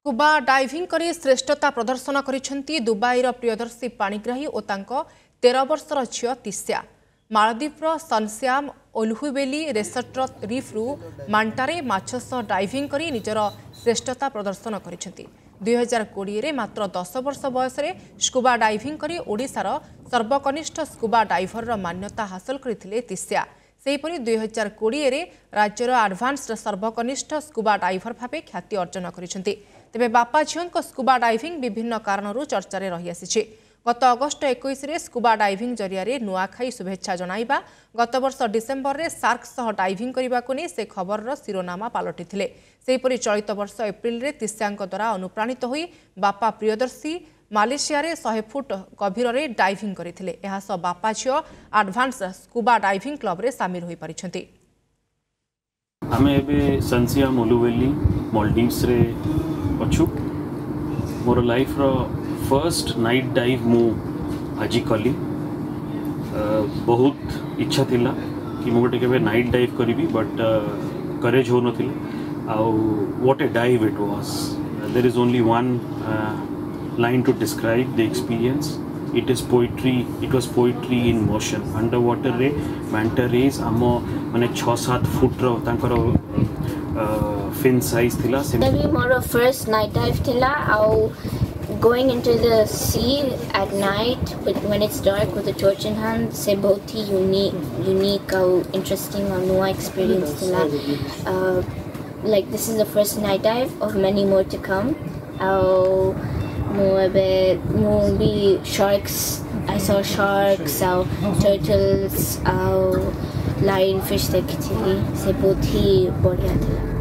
Scuba diving करी श्रेष्ठता प्रदर्शन करिसेंती दुबईर प्रियदर्शी पाणिग्राही और तांको 13 वर्षर झियो तिस्या। मालदीव्र सनश्याम ओल्हुवेली रेसर्टर रिफ्रु मांटारे माछस डाइविंग करी निजर श्रेष्ठता प्रदर्शन करिसेंती। 2020 रे मात्र 10 वर्ष बयस स्कुबा डाइविंग करी ओडिशार सर्वकनिष्ठ स्कुबा डाइभर मान्यता हासिल करथिले तिस्या। सेहीपरि 2020 रे राज्यर एडवांस्ड सर्वकनिष्ठ स्कुबा डाइभर भावे ख्याति अर्जन करिसेंती। तेबे बापा झियोंक स्कुबा डाइविंग विभिन्न कारणरू चर्चारे रही आसिछि। गत अगस्ट 21 रे स्कुबा डाइविंग जरिया नुआखाई शुभेच्छा जणाइबा, गत वर्ष डिसेम्बर रे सार्क सह डाइविंग करबाकू नै से खबरर शिरोनामा पालटिथिले। सेहीपरि चलित वर्ष एप्रिल रे तिस्यांक द्वारा अनुप्राणित होई बापा प्रियदर्शी मालेशिया रे 100 फुट गभीर रे डाइविंग करथिले। एहा सह बापा झियो एडवांस स्कुबा डाइविंग क्लब रे शामिल होई परिछंती। आमे एबे सनश्याम ओल्हुवेली मालदीव्स रे अछु। मोर लाइफ रो फर्स्ट नाइट डाइव मु आजि कली। बहुत इच्छा थिला कि मु गोटे केबे नाइट डाइव करिवि, बट करेज हो नथिला। आउ what a dive it was. There is only one line to describe the experience. It is poetry. It was poetry in motion. Underwater रे manta rays आमो माने 6-7 फुट रो तांकर fin size थिला। Maybe more first night dive थिला। आउ going into the sea at night when it's dark with a torch in hand से बहुत ही unique आउ interesting और नया experience थिला। Like this is the first night dive of many more to come. आउ movie sharks. I saw sharks, turtles, lionfish देखी थी। से बहुत ही बढ़िया था।